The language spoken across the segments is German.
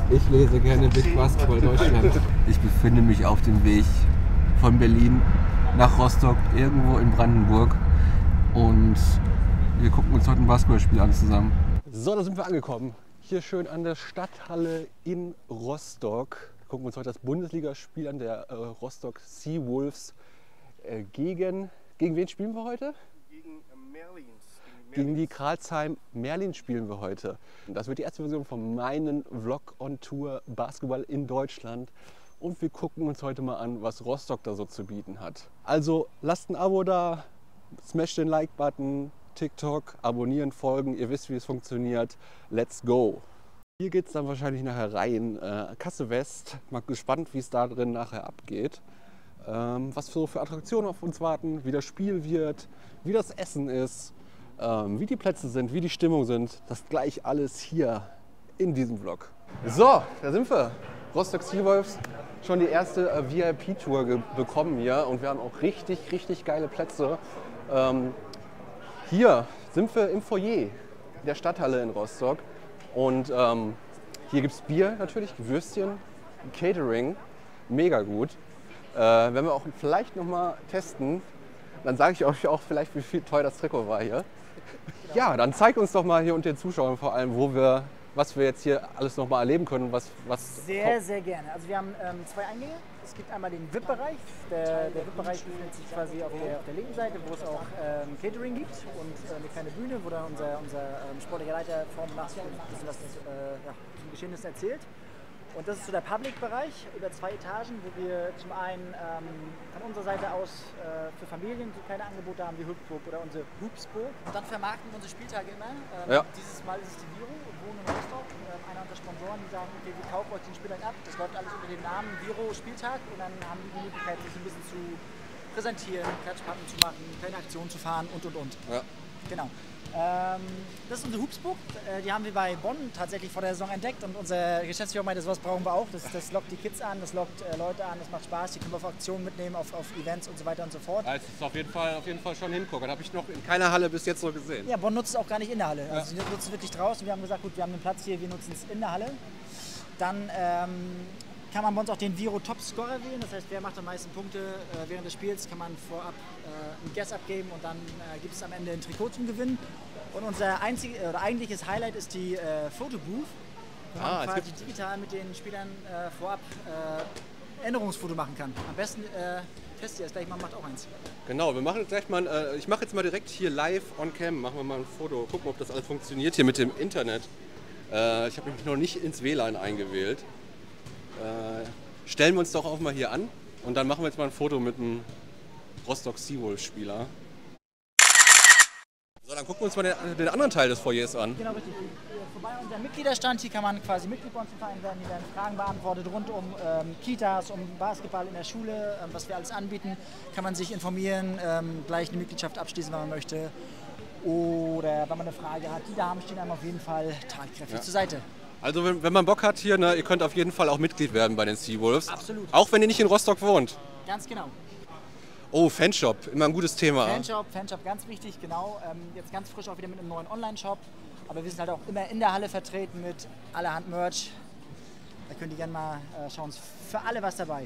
Ich lese gerne Big Basketball Deutschland. Ich befinde mich auf dem Weg von Berlin nach Rostock, irgendwo in Brandenburg. Und wir gucken uns heute ein Basketballspiel an zusammen. So, da sind wir angekommen. Hier schön an der Stadthalle in Rostock. Gucken wir uns heute das Bundesligaspiel an, der Rostock Seawolves. Gegen wen spielen wir heute? Gegen Merlins. Gegen die Crailsheim Merlins spielen wir heute. Das wird die erste Version von meinem Vlog on Tour Basketball in Deutschland. Und wir gucken uns heute mal an, was Rostock da so zu bieten hat. Also lasst ein Abo da, smash den Like-Button, TikTok, abonnieren, folgen. Ihr wisst, wie es funktioniert. Let's go! Hier geht es dann wahrscheinlich nachher rein. Kasse West. Mal gespannt, wie es da drin nachher abgeht. Was für Attraktionen auf uns warten, wie das Spiel wird, wie das Essen ist, wie die Plätze sind, wie die Stimmung sind. Das gleich alles hier in diesem Vlog. So, da sind wir. Rostock Seawolves. Schon die erste VIP-Tour bekommen hier und wir haben auch richtig geile Plätze. Hier sind wir im Foyer der Stadthalle in Rostock und hier gibt es Bier natürlich, Würstchen, Catering, mega gut. Wenn wir auch vielleicht noch mal testen, dann sage ich euch auch vielleicht, wie viel teuer das Trikot war hier. Ja, dann zeig uns doch mal hier und den Zuschauern vor allem, was wir jetzt hier alles noch mal erleben können. Sehr gerne. Also wir haben zwei Eingänge. Es gibt einmal den VIP-Bereich. Der VIP-Bereich befindet sich quasi auf der linken Seite, wo es auch Catering gibt und eine kleine Bühne, wo dann unser sportlicher Leiter vorm Nachspiel ein bisschen was zum Geschehnis erzählt. Und das ist so der Public-Bereich über 2 Etagen, wo wir zum einen von unserer Seite aus für Familien so kleine Angebote haben wie Hüpfburg oder unsere Hoopsburg. Und dann vermarkten wir unsere Spieltage immer. Dieses Mal ist es die Viro, wohnen in Rostock. Einer unserer Sponsoren, die sagen, okay, wir kaufen euch den Spieltag ab. Das läuft alles unter dem Namen Viro Spieltag. Und dann haben die Möglichkeit, sich ein bisschen zu präsentieren, Klatschpappen zu machen, kleine Aktionen zu fahren und. Ja. Genau. Das ist unsere Hoopsburg, die haben wir bei Bonn tatsächlich vor der Saison entdeckt und unser Geschäftsführer meinte, sowas brauchen wir auch, das lockt die Kids an, das lockt Leute an, das macht Spaß, die können wir auf Aktionen mitnehmen, auf Events und so weiter und so fort. Das ist auf jeden Fall schon hingucken, das habe ich noch in keiner Halle bis jetzt so gesehen. Ja, Bonn nutzt es auch gar nicht in der Halle, also sie nutzen es wirklich draußen, wir haben gesagt, gut, wir haben einen Platz hier, wir nutzen es in der Halle. Dann kann man bei uns auch den Viro Top-Scorer wählen, das heißt, wer macht am meisten Punkte während des Spiels, kann man vorab ein Guess abgeben und dann gibt es am Ende ein Trikot zum Gewinnen. Und unser eigentliches Highlight ist die Fotobooth, wo man quasi digital mit den Spielern vorab Änderungsfoto machen kann. Am besten testet ihr das gleich mal, macht auch eins. Genau, wir machen gleich mal, ich mache jetzt mal direkt hier live on cam, machen wir mal ein Foto, gucken, ob das alles funktioniert hier mit dem Internet. Ich habe mich noch nicht ins WLAN eingewählt. Stellen wir uns doch auch mal hier an und dann machen wir jetzt mal ein Foto mit einem Rostock Seawolves Spieler. So, dann gucken wir uns mal den anderen Teil des Foyers an. Genau, richtig. Vorbei unser Mitgliederstand, hier kann man quasi Mitglied bei uns im Verein werden. Hier werden Fragen beantwortet rund um Kitas, um Basketball in der Schule, was wir alles anbieten. Kann man sich informieren, gleich eine Mitgliedschaft abschließen, wenn man möchte. Oder wenn man eine Frage hat, die Damen stehen einem auf jeden Fall tatkräftig zur Seite. Also wenn man Bock hat hier, ihr könnt auf jeden Fall auch Mitglied werden bei den Seawolves. Absolut. Auch wenn ihr nicht in Rostock wohnt. Ganz genau. Oh, Fanshop, immer ein gutes Thema. Fanshop, ganz wichtig, genau. Jetzt ganz frisch auch wieder mit einem neuen Online-Shop. Aber wir sind halt auch immer in der Halle vertreten mit allerhand Merch. Da könnt ihr gerne mal schauen. Für alle was dabei.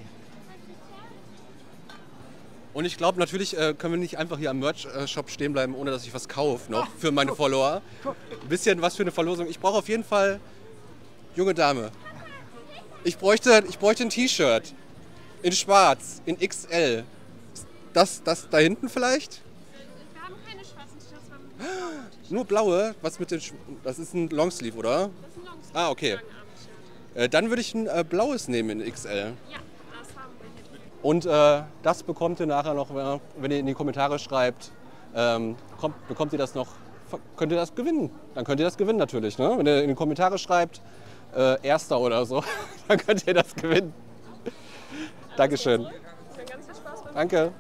Und ich glaube, natürlich können wir nicht einfach hier am Merch-Shop stehen bleiben, ohne dass ich was kaufe noch für meine Follower. Ein bisschen was für eine Verlosung. Ich brauche auf jeden Fall, junge Dame, ich bräuchte ein T-Shirt in schwarz, in XL. Das da hinten vielleicht? Wir haben keine schwarzen T-Shirts, wir haben nur blaue? Was mit den das ist ein Longsleeve, oder? Das ist ein Longsleeve. Ah, okay. Dann würde ich ein blaues nehmen in XL. Ja, das haben wir hier drin. Und das bekommt ihr nachher noch, wenn ihr in die Kommentare schreibt, bekommt ihr das noch, könnt ihr das gewinnen. Dann könnt ihr das gewinnen natürlich. Ne? Wenn ihr in die Kommentare schreibt, Erster oder so, dann könnt ihr das gewinnen. Dankeschön. Ganz viel Spaß beim Danke.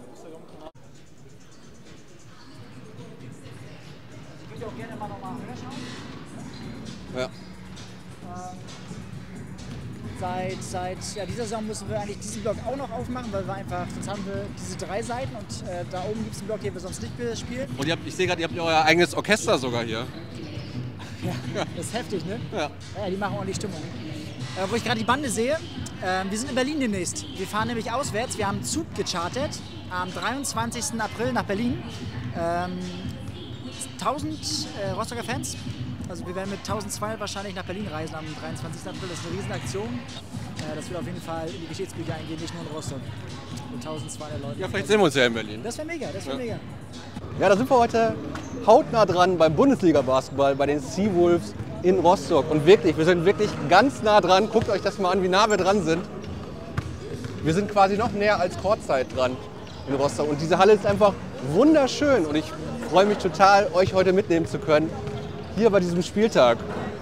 Ich würde auch gerne mal nochmal schauen. Ja. Seit dieser Saison müssen wir eigentlich diesen Block auch noch aufmachen, weil wir einfach, sonst haben wir diese 3 Seiten und da oben gibt es einen Block, den wir sonst nicht bespielen. Und ich sehe gerade, ihr habt euer eigenes Orchester sogar hier. Ja, das ist heftig, ne? Ja. Ja, die machen ordentlich Stimmung. wo ich gerade die Bande sehe. Wir sind in Berlin demnächst. Wir fahren nämlich auswärts. Wir haben einen Zug gechartert am 23. April nach Berlin. 1000 Rostocker Fans. Also wir werden mit 1200 wahrscheinlich nach Berlin reisen am 23. April. Das ist eine Riesenaktion. Das wird auf jeden Fall in die Geschichtsbücher eingehen, nicht nur in Rostock. Mit 1200 Leuten. Ja, vielleicht sehen wir uns ja in Berlin. Das wäre mega, das wäre mega. Ja, da sind wir heute hautnah dran beim Bundesliga-Basketball, bei den Seawolves in Rostock. Und wirklich, wir sind wirklich ganz nah dran. Guckt euch das mal an, wie nah wir dran sind. Wir sind quasi noch näher als Courtside dran in Rostock. Und diese Halle ist einfach wunderschön. Und ich freue mich total, euch heute mitnehmen zu können, hier bei diesem Spieltag.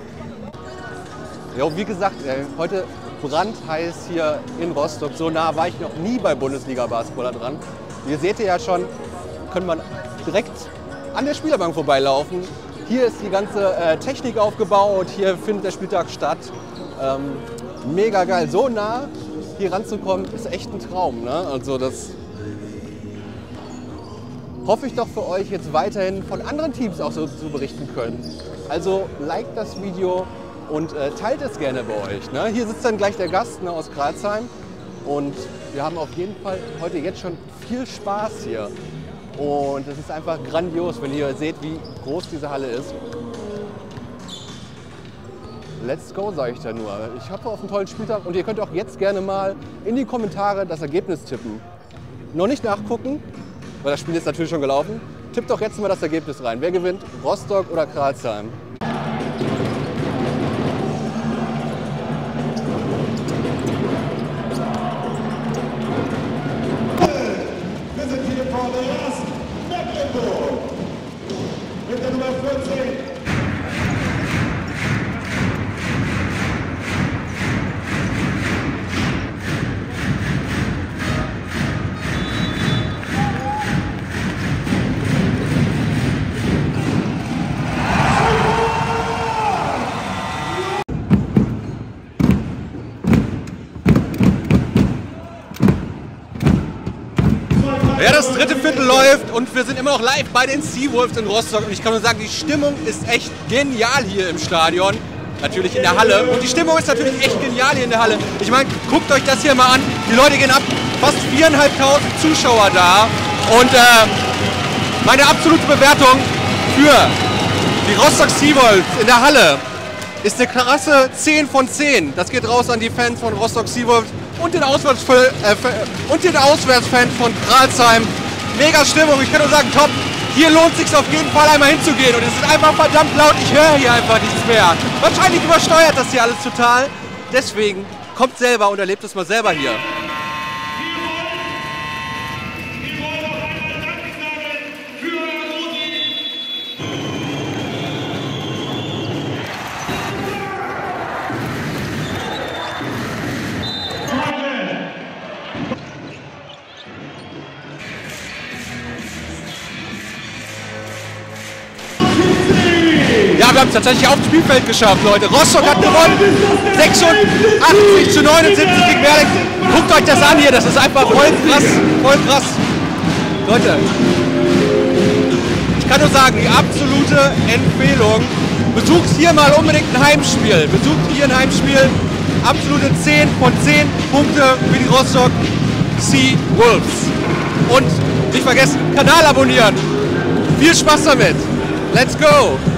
Ja, wie gesagt, heute brandheiß hier in Rostock. So nah war ich noch nie bei Bundesliga-Basketballer dran. Ihr seht ja schon, kann man direkt an der Spielerbank vorbeilaufen. Hier ist die ganze Technik aufgebaut, hier findet der Spieltag statt. Mega geil, so nah hier ranzukommen, ist echt ein Traum. Ne? Also das hoffe ich doch für euch jetzt weiterhin von anderen Teams auch so zu berichten können. Also liked das Video und teilt es gerne bei euch. Ne? Hier sitzt dann gleich der Gast, ne, aus Kralsheim und wir haben auf jeden Fall heute jetzt schon viel Spaß hier. Und es ist einfach grandios, wenn ihr seht, wie groß diese Halle ist. Let's go, sage ich da nur. Ich hoffe auf einen tollen Spieltag und ihr könnt auch jetzt gerne mal in die Kommentare das Ergebnis tippen. Noch nicht nachgucken, weil das Spiel ist natürlich schon gelaufen. Tippt doch jetzt mal das Ergebnis rein. Wer gewinnt, Rostock oder Kralsheim? Mit der Nummer 14. Ja, das dritte Viertel läuft und wir sind immer noch live bei den Seawolves in Rostock. Und ich kann nur sagen, die Stimmung ist echt genial hier im Stadion. Natürlich in der Halle. Und die Stimmung ist natürlich echt genial hier in der Halle. Ich meine, guckt euch das hier mal an. Die Leute gehen ab. Fast 4.500 Zuschauer da. Und meine absolute Bewertung für die Rostock Seawolves in der Halle ist eine krasse 10 von 10. Das geht raus an die Fans von Rostock Seawolves und den Auswärtsfans von Kralsheim. Mega Stimmung, ich kann nur sagen, top. Hier lohnt es sich auf jeden Fall einmal hinzugehen und es ist einfach verdammt laut. Ich höre hier einfach nichts mehr. Wahrscheinlich übersteuert das hier alles total. Deswegen kommt selber und erlebt es mal selber hier. Ja, wir haben es tatsächlich aufs Spielfeld geschafft, Leute. Rostock hat gewonnen. 86:79 gegen Merlin. Guckt euch das an hier, das ist einfach voll krass, voll krass. Leute, ich kann nur sagen, die absolute Empfehlung. Besucht hier mal unbedingt ein Heimspiel. Besucht hier ein Heimspiel. Absolute 10 von 10 Punkte für die Rostock Seawolves. Und nicht vergessen, Kanal abonnieren. Viel Spaß damit. Let's go!